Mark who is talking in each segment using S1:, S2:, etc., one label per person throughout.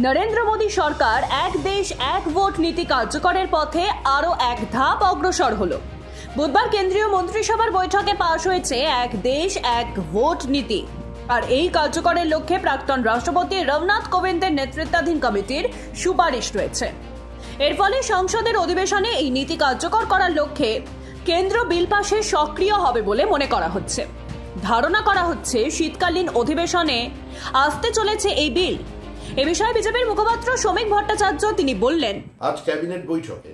S1: নরেন্দ্র মোদী সরকার এক দেশ এক ভোট নীতি কার্যকরের পথে আরও এক ধাপ অগ্রসর হলো। বুধবার কেন্দ্রীয় মন্ত্রিসভার বৈঠকে পাশ হয়েছে এক দেশ এক ভোট নীতি। আর এই কার্যকরের লক্ষ্যে প্রাক্তন রাষ্ট্রপতি রামনাথ কোবিন্দের নেতৃত্বাধীন কমিটির সুপারিশ রয়েছে। এর ফলে সংসদের অধিবেশনে এই নীতি কার্যকর করার লক্ষ্যে কেন্দ্র বিল পাশে সক্রিয় হবে বলে মনে করা হচ্ছে। ধারণা করা হচ্ছে শীতকালীন অধিবেশনে আসতে চলেছে এই বিল। এ বিষয়ে বিজেপির মুখপাত্র শ্রমিক ভট্টাচার্য তিনি বললেন,
S2: আজ ক্যাবিনেট বৈঠকে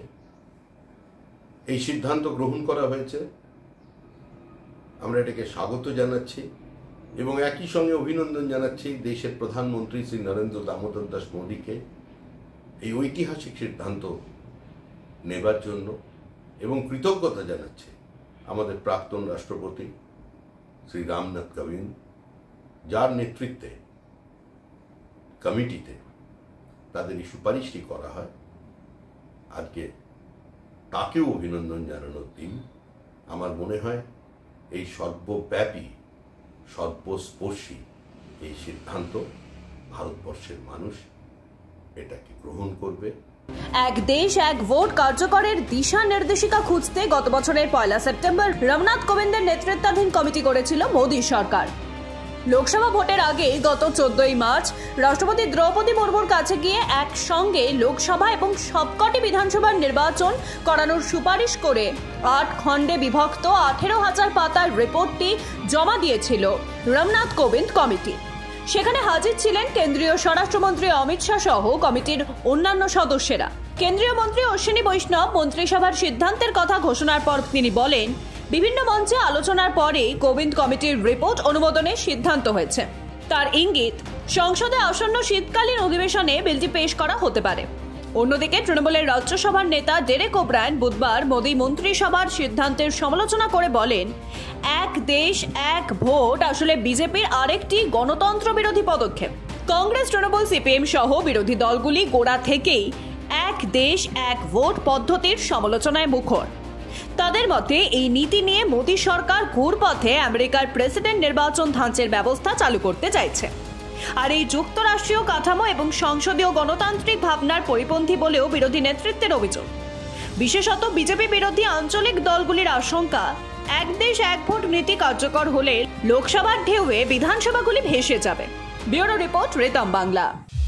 S2: এই সিদ্ধান্ত গ্রহণ করা হয়েছে। আমরা এটাকে স্বাগত জানাচ্ছি এবং একই সঙ্গে অভিনন্দন জানাচ্ছি দেশের প্রধানমন্ত্রী শ্রী নরেন্দ্র দামোদর দাস মোদীকে এই ঐতিহাসিক সিদ্ধান্ত নেবার জন্য এবং কৃতজ্ঞতা জানাচ্ছি আমাদের প্রাক্তন রাষ্ট্রপতি শ্রী রামনাথ কোবিন্দ, যার নেতৃত্বে কমিটিতে তাদের এই সুপারিশটি করা হয়। আজকে তাকেও অভিনন্দন জানানোর দিন। আমার মনে হয় এই সর্বব্যাপী সর্বস্পর্শী এই সিদ্ধান্ত ভারতবর্ষের মানুষ এটাকে গ্রহণ করবে।
S1: এক দেশ এক ভোট কার্যকরের দিশা নির্দেশিকা খুঁজতে গত বছরের 1 সেপ্টেম্বর রামনাথ কোবিন্দের নেতৃত্বাধীন কমিটি করেছিল মোদী সরকার। লোকসভা ভোটের আগে গত 14 মার্চ রাষ্ট্রপতি দ্রৌপদী মুর্মুর কাছে গিয়ে একসঙ্গে লোকসভা এবং সবকটি বিধানসভার নির্বাচন করানোর সুপারিশ করে 8 খণ্ডে বিভক্ত 18,000 পাতার রিপোর্টটি জমা দিয়েছিল রামনাথ কোবিন্দ কমিটি। সেখানে হাজির ছিলেন কেন্দ্রীয় স্বরাষ্ট্রমন্ত্রী অমিত শাহ সহ কমিটির অন্যান্য সদস্যরা। কেন্দ্রীয় মন্ত্রী অশ্বিনী বৈষ্ণব মন্ত্রিসভার সিদ্ধান্তের কথা ঘোষণার পর তিনি বলেন, বিভিন্ন মঞ্চে আলোচনার পরে কোবিন্দ কমিটির রিপোর্ট অনুমোদনের সিদ্ধান্ত হয়েছে। তার ইঙ্গিত, সংসদে আসন্ন শীতকালীন অধিবেশনে বিলটি পেশ করা হতে পারে। অন্যদিকে তৃণমূলের রাজ্যসভার নেতা ডেরেক ওব্রায়েন বুধবার মোদী মন্ত্রিসভার সিদ্ধান্তের সমালোচনা করে বলেন, এক দেশ এক ভোট আসলে বিজেপির আরেকটি গণতন্ত্র বিরোধী পদক্ষেপ। কংগ্রেস, তৃণমূল, সিপিএম সহ বিরোধী দলগুলি গোড়া থেকেই এক দেশ এক ভোট পদ্ধতির সমালোচনায় মুখর। তাদের মতে এই নীতি নিয়ে মোদী সরকার ঘুরপথে আমেরিকার প্রেসিডেন্ট নির্বাচন ধাঁচের ব্যবস্থা চালু করতে চাইছে। আর এই যুক্তরাষ্ট্রীয় কাঠামো এবং সংসদীয় গণতান্ত্রিক ভাবনার পরিপন্থী বলেও বিরোধী নেতৃত্বের অভিযোগ। বিশেষত বিজেপি বিরোধী আঞ্চলিক দলগুলির আশঙ্কা, এক দেশ এক ভোট নীতি কার্যকর হলে লোকসভার ঢেউয়ে বিধানসভাগুলি ভেসে যাবে। Bureau report, Ritam Bangla.